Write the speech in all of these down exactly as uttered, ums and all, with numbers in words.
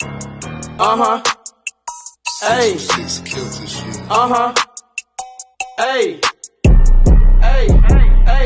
Uh-huh. Hey. Uh-huh. Hey. Hey. Hey.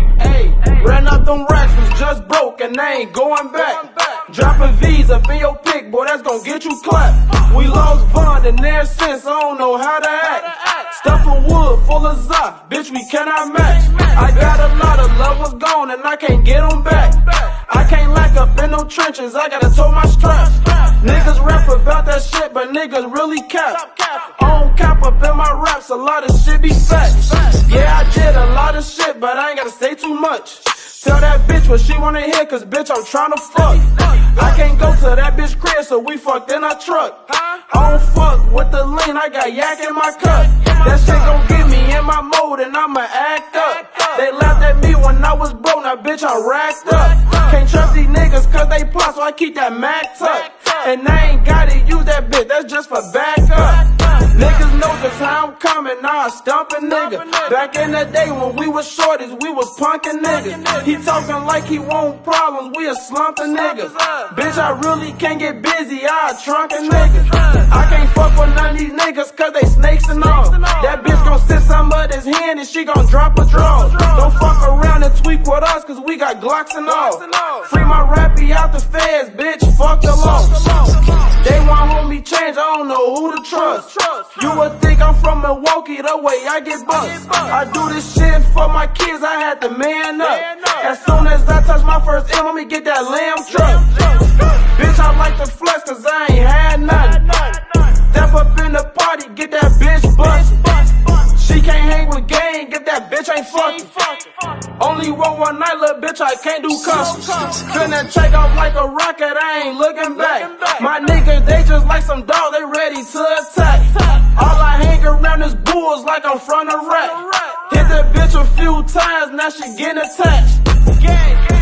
Hey. Ran up them racks, was just broke and they ain't going back. Dropping V's up in your pick, boy, that's gon' get you clapped. We lost Bond and ever since I don't know how to act. Stuff of wood full of za, bitch, we cannot match. I got a lot of lovers gone and I can't get them back. I can't lack up in them trenches, I gotta tow my straps. Niggas rap about that shit, but niggas really cap. I don't cap up in my raps, a lot of shit be facts. Yeah, I did a lot of shit, but I ain't gotta say too much. Tell that bitch what she wanna hear, cause bitch, I'm tryna fuck. I can't go to that bitch crib, so we fucked in our truck. I don't fuck with the lean, I got yak in my cup. That shit gon' get me in my mode and I'ma act up. They laughed at me when I was broke, now bitch, I'm racked up. Can't trust these niggas cause they plot, so I keep that Mac tuck. And I ain't gotta use that bitch, that's just for backup. Niggas know the time coming, now I stump a nigga. Back in the day when we was shorties, we was punkin' niggas. He talking like he want problems, we a slumpin' niggas. Bitch, I really can't get busy, I a trunkin' niggas. I can't fuck with none of these niggas cause they snakes and all. That bitch gon' sit some of his hand and she gon' drop a draw. Don't fuck around and tweak with us cause we got Glocks and all. Free my rappy out the feds, bitch, fuck the law. They want homie change, I don't know who to trust. You would think I'm from Milwaukee, the way I get bust. I do this shit for my kids, I had to man up. As soon as I touch my first M, let me get that lamb truck. Bitch, I like to flex cause I ain't had nothing. Step up in the party, get that bitch bust. She can't hang with gang if that bitch ain't fucking. Only one one night, little bitch, I can't do customs. Finna take off like a rocket, I ain't looking back. My niggas, they just like some dogs, they ready to attack. All I hang around is bulls like I'm from the rack. Hit that bitch a few times, now she getting attached.